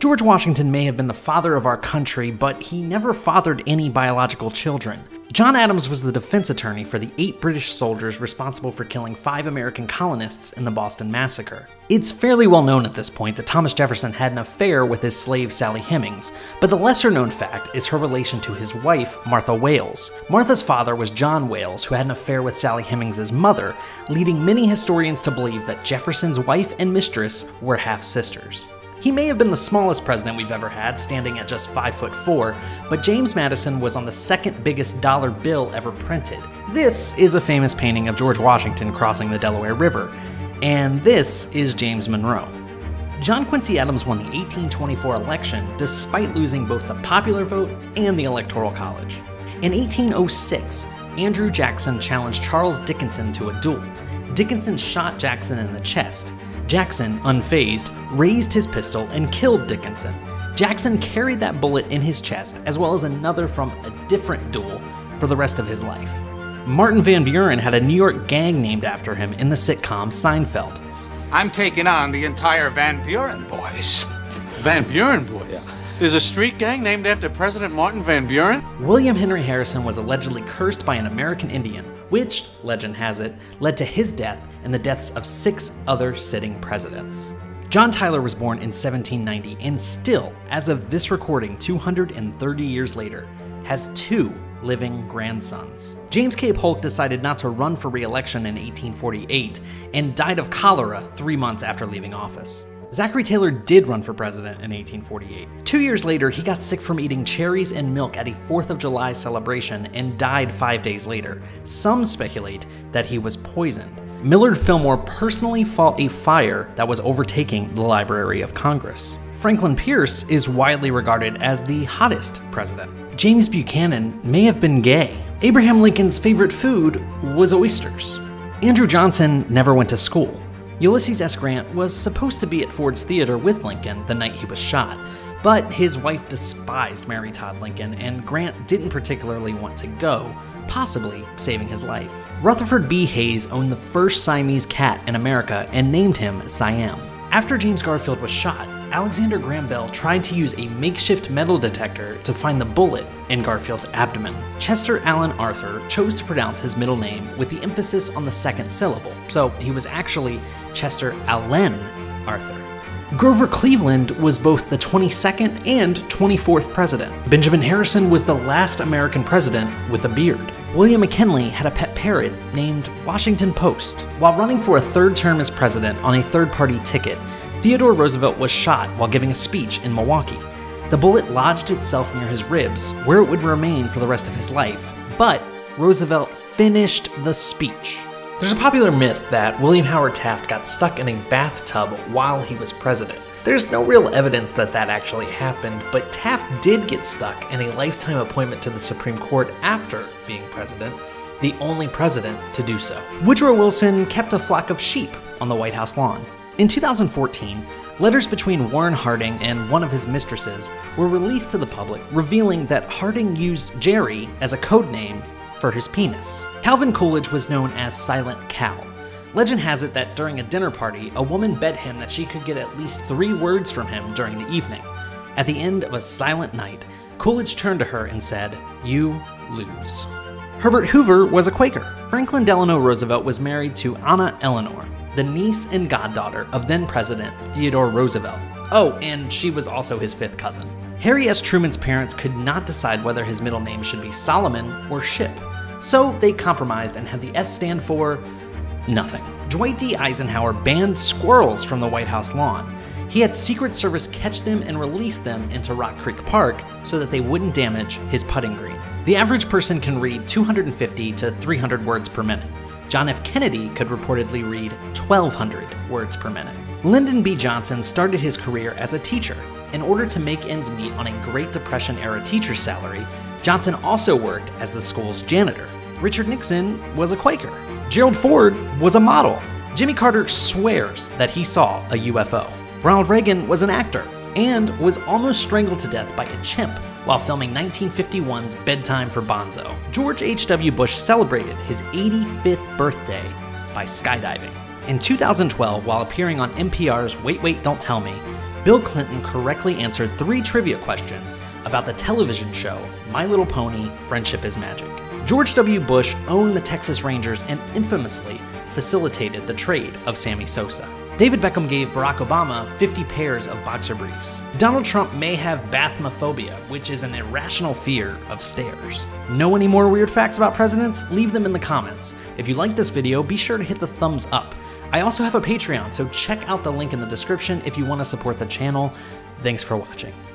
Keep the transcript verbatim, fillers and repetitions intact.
George Washington may have been the father of our country, but he never fathered any biological children. John Adams was the defense attorney for the eight British soldiers responsible for killing five American colonists in the Boston Massacre. It's fairly well known at this point that Thomas Jefferson had an affair with his slave Sally Hemings, but the lesser known fact is her relation to his wife, Martha Wales. Martha's father was John Wales, who had an affair with Sally Hemings' mother, leading many historians to believe that Jefferson's wife and mistress were half-sisters. He may have been the smallest president we've ever had, standing at just five foot four, but James Madison was on the second biggest dollar bill ever printed. This is a famous painting of George Washington crossing the Delaware River, and this is James Monroe. John Quincy Adams won the eighteen twenty-four election despite losing both the popular vote and the Electoral College. In eighteen oh six, Andrew Jackson challenged Charles Dickinson to a duel. Dickinson shot Jackson in the chest. Jackson, unfazed, raised his pistol and killed Dickinson. Jackson carried that bullet in his chest, as well as another from a different duel, for the rest of his life. Martin Van Buren had a New York gang named after him in the sitcom Seinfeld. I'm taking on the entire Van Buren boys. Van Buren boys? Yeah. There's a street gang named after President Martin Van Buren? William Henry Harrison was allegedly cursed by an American Indian, which, legend has it, led to his death and the deaths of six other sitting presidents. John Tyler was born in seventeen ninety and still, as of this recording two hundred thirty years later, has two living grandsons. James K. Polk decided not to run for re-election in eighteen forty-eight and died of cholera three months after leaving office. Zachary Taylor did run for president in eighteen forty-eight. Two years later, he got sick from eating cherries and milk at a fourth of July celebration and died five days later. Some speculate that he was poisoned. Millard Fillmore personally fought a fire that was overtaking the Library of Congress. Franklin Pierce is widely regarded as the hottest president. James Buchanan may have been gay. Abraham Lincoln's favorite food was oysters. Andrew Johnson never went to school. Ulysses S. Grant was supposed to be at Ford's Theater with Lincoln the night he was shot, but his wife despised Mary Todd Lincoln, and Grant didn't particularly want to go, possibly saving his life. Rutherford B. Hayes owned the first Siamese cat in America and named him Siam. After James Garfield was shot, Alexander Graham Bell tried to use a makeshift metal detector to find the bullet in Garfield's abdomen. Chester Alan Arthur chose to pronounce his middle name with the emphasis on the second syllable, so he was actually Chester Allen Arthur. Grover Cleveland was both the twenty-second and twenty-fourth president. Benjamin Harrison was the last American president with a beard. William McKinley had a pet parrot named Washington Post. While running for a third term as president on a third-party ticket, Theodore Roosevelt was shot while giving a speech in Milwaukee. The bullet lodged itself near his ribs, where it would remain for the rest of his life, but Roosevelt finished the speech. There's a popular myth that William Howard Taft got stuck in a bathtub while he was president. There's no real evidence that that actually happened, but Taft did get stuck in a lifetime appointment to the Supreme Court after being president, the only president to do so. Woodrow Wilson kept a flock of sheep on the White House lawn. In two thousand fourteen, letters between Warren Harding and one of his mistresses were released to the public, revealing that Harding used Jerry as a code name for his penis. Calvin Coolidge was known as Silent Cal. Legend has it that during a dinner party, a woman bet him that she could get at least three words from him during the evening. At the end of a silent night, Coolidge turned to her and said, "You lose." Herbert Hoover was a Quaker. Franklin Delano Roosevelt was married to Anna Eleanor, the niece and goddaughter of then-President Theodore Roosevelt. Oh, and she was also his fifth cousin. Harry S. Truman's parents could not decide whether his middle name should be Solomon or Ship, so they compromised and had the S stand for nothing. Dwight D. Eisenhower banned squirrels from the White House lawn. He had Secret Service catch them and release them into Rock Creek Park so that they wouldn't damage his putting green. The average person can read two hundred fifty to three hundred words per minute. John F. Kennedy could reportedly read twelve hundred words per minute. Lyndon B. Johnson started his career as a teacher. In order to make ends meet on a Great Depression-era teacher's salary, Johnson also worked as the school's janitor. Richard Nixon was a Quaker. Gerald Ford was a model. Jimmy Carter swears that he saw a U F O. Ronald Reagan was an actor and was almost strangled to death by a chimp while filming nineteen fifty-one's Bedtime for Bonzo. George H W Bush celebrated his eighty-fifth birthday by skydiving. In two thousand twelve, while appearing on N P R's Wait Wait Don't Tell Me, Bill Clinton correctly answered three trivia questions about the television show My Little Pony: Friendship is Magic. George W. Bush owned the Texas Rangers and infamously facilitated the trade of Sammy Sosa. David Beckham gave Barack Obama fifty pairs of boxer briefs. Donald Trump may have bathmophobia, which is an irrational fear of stairs. Know any more weird facts about presidents? Leave them in the comments. If you like this video, be sure to hit the thumbs up. I also have a Patreon, so check out the link in the description if you want to support the channel. Thanks for watching.